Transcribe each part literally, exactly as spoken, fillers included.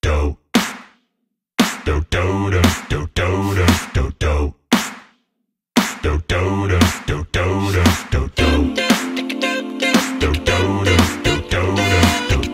do. Do do do do do do do. Do do do do do do do. Do do do do do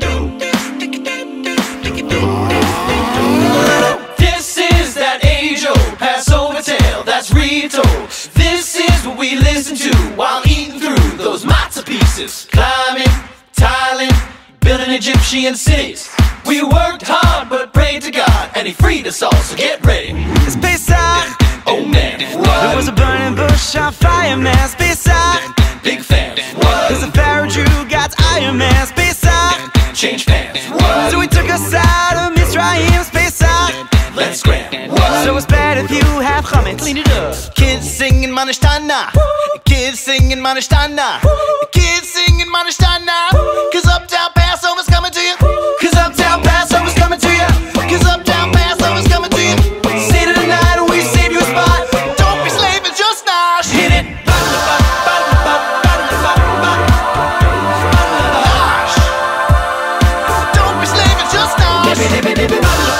do do. This is that age-old Passover tale that's retold. This is what we listen to while eating through those matzah pieces. Climbing, tiling, building Egyptian cities. We worked hard but prayed to God and He freed us all, so get ready. It's Pesach. Oh man, what? There was a burning bush on fire, man. It's Pesach. Big fans, what? Cause the Pharaoh Jew got Iron Man. It's Pesach. Change fans, what? So we took us out of Mitzrayim. It's Pesach. Let's scram, what? So it's bad if you have chametz. Clean it up. Kids singing Manishtana. Kids singing Manishtana. Kids singing Manishtana. Cause Uptown Passover's coming to you. Cause Uptown Passover's coming to you. Cause Uptown Passover's coming to you. Seder tonight and we save you a spot. Don't be slaving, just nosh. Hit it. Don't be slaving, just nosh.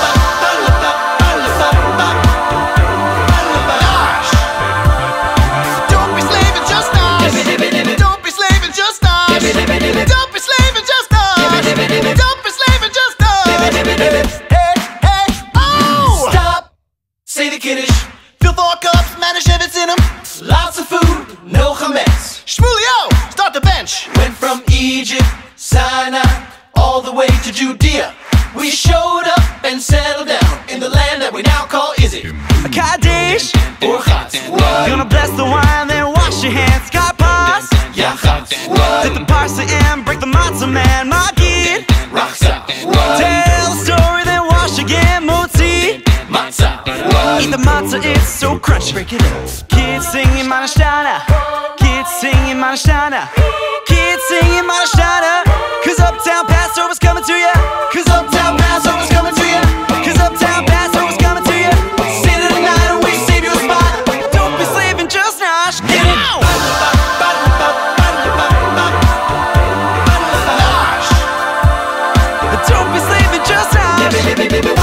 Say the Kiddush, fill four cups, Manischewitz in them. Lots of food, no chametz. Shmulie-o, start the bench. Went from Egypt, Sinai, all the way to Judea. We showed up and settled down in the land that we now call Izzy. A Kaddish, or Chatz, gonna bless the wine, then wash your hands. God pass, yeah, Chatz, dip the parsley and break the matzah, man. Magid, Rachza, tell the story, then wash again. Motzi, Matzah, eat the matzah, it's so crunchy. Break it up. Kids singing Manishtana. Kids singing Manishtana. Kids singing Manishtana. Cause Uptown Passover's coming to ya. Cause Uptown Passover's coming to ya. Cause Uptown Passover's coming to ya. Seder tonight and we save you a spot. Don't be slaving, just nosh. Get it out. Don't be slaving, just nosh.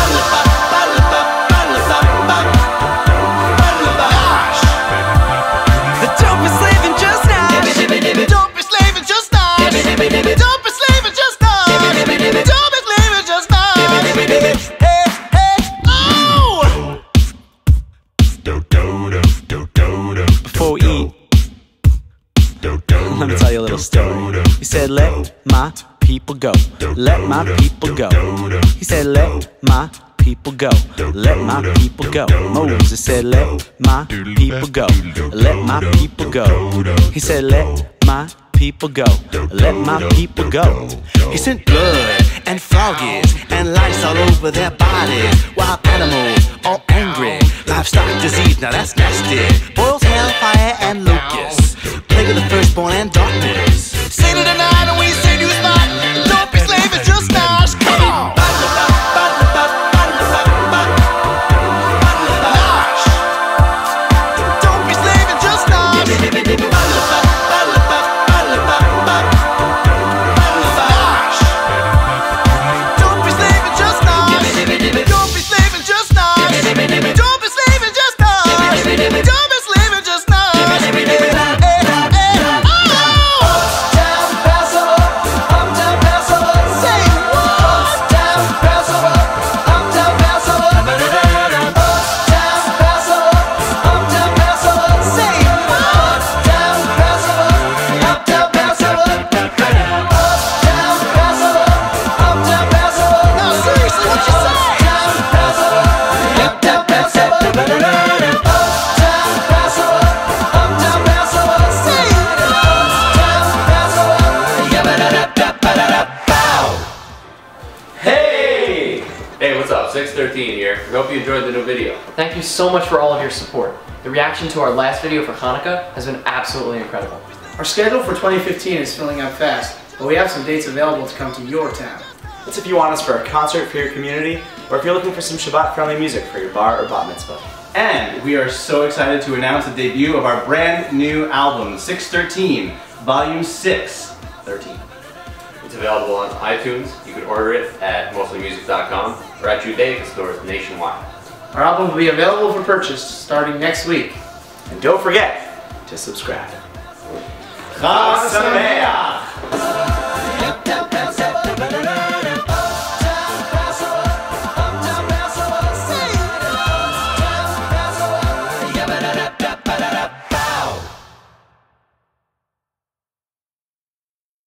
Before we eat, let me tell you a little story. He said, let my people go. Let my people go. He said, let my people go. Let my people go. Moses said, let my people go. Let my people go. He said, let my people go. Let my people go. He sent blood and frogs and lice all over their bodies. Wild animals all angry. Livestock disease, now that's nasty. Boils, hellfire, and locusts. Plague of the firstborn and darkness. Seder tonight and we save you a spot. Don't be slaving, just nosh. Come on. Don't be slaving, just nosh. six thirteen here. We hope you enjoyed the new video. Thank you so much for all of your support. The reaction to our last video for Hanukkah has been absolutely incredible. Our schedule for twenty fifteen is filling up fast, but we have some dates available to come to your town. That's if you want us for a concert for your community, or if you're looking for some Shabbat-friendly music for your bar or bat mitzvah. And we are so excited to announce the debut of our brand new album, six thirteen, Volume six thirteen. It's available on iTunes. You can order it at mostly music dot com or at Judaica stores nationwide. Our album will be available for purchase starting next week. And don't forget to subscribe. CHAG SAMEACH!